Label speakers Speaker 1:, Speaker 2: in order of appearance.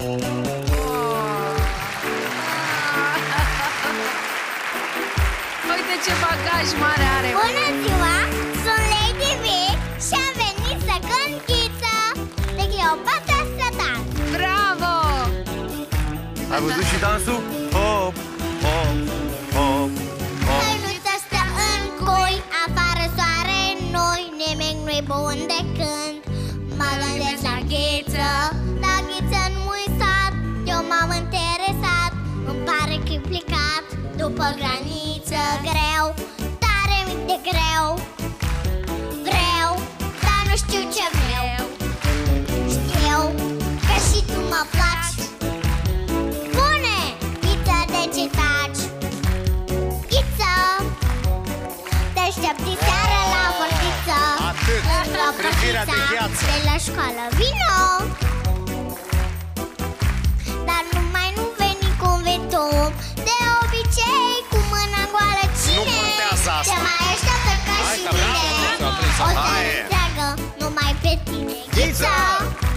Speaker 1: Uite ce bagaj mare are!
Speaker 2: Bună ziua! Sunt Lady V și am venit să cânt Ghiță de Cleopatra Strădan.
Speaker 1: Bravo!
Speaker 3: Ai văzut și dansul? Hop, hop, hop, hop.
Speaker 2: Hăinuță stă în cui, afară soare noi, nimic nu-i bun de când. Mă gândesc la Ghiță, la Ghiță în mui sat. Eu m-am interesat, îmi pare că-i plicat după graniță greu, tare de greu. Vreau, dar nu știu ce vreau. Știu că și tu mă placi. Spune, Ghiță, de ce taci? Ghiță, te aștept diseară la portiță.
Speaker 3: Atât, privirea de gheață.
Speaker 2: De la școală vino, dar numai nu veni cum vei tu. De obicei cu mâna goală cine?
Speaker 3: Nu contează asta.
Speaker 2: Te mai așteaptă ca și mine. O să întreagă numai pe tine. Ghiță!